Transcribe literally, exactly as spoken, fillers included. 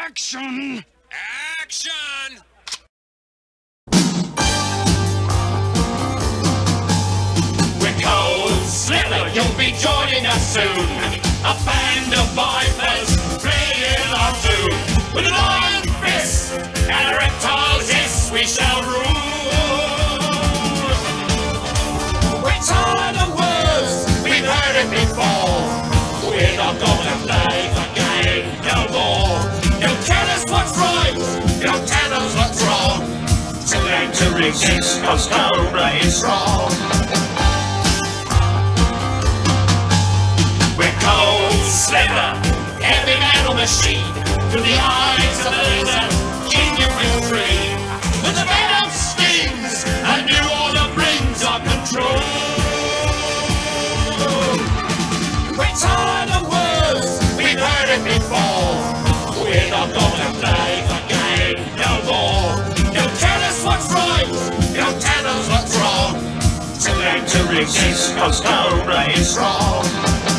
Action! Action! We're cold, Slither, you'll be joining us soon. A band of vipers playing our tune. With an iron fist and a reptile's hiss, we shall rule. We're tired of words, we've heard it before. We're not gonna play the game no more. Don't tell us what's right, don't tell us what's wrong. Too late to resist, cause Cobra is strong. We're cold, Slither, heavy metal machine. Through the eyes of laser, king you will free. With the venom stings, a new order brings our control. We're tired of words, we've heard it before. We're not gonna play the game no more. Don't tell us what's right, don't tell us what's wrong. Too late to resist, cause Cobra is strong.